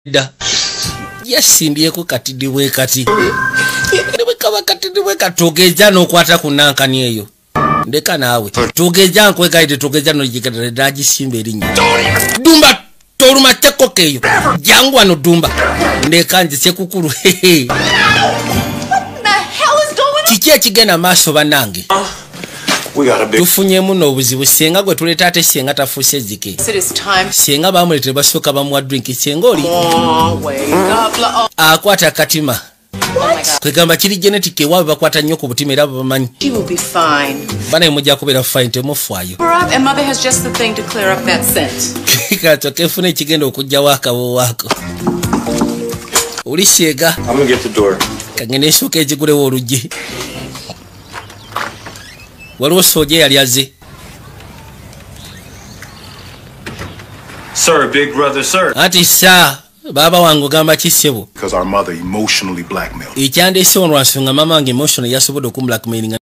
Da yasimbyeko katidibwe kati ndiwe kaba katidibwe katogeza nokwata kunankani eyo ndeka nawe togeza nkwekaite togeza nojikatira dagisimba erinnya dumba toluma tekokeyo jangu ano dumba ndeka nje sekukulu kiki ekigenda maaso bannange tufunyemu n'obuzibu senga gwe tuleta ate senga tafuuse zike senga bamuletere basooka bamuwa drink senga oli akwata katima kwegamba kiri genetic ewaabwe bakwata nnyo ku butima era bamanyi banaye mujja kubeera fine temufaayo kato kefuna ekigenda okugjawo akawo ako oli sheega kagenda esooka ekigulewo oluggi waliwo soja yali aze Sir, big brother, sir. ati sa baba wangu gamba kisebo because our mother emotionally blackmailed. ekyandese ono nsonga mama wange emotional yasobodde okumblackmailinga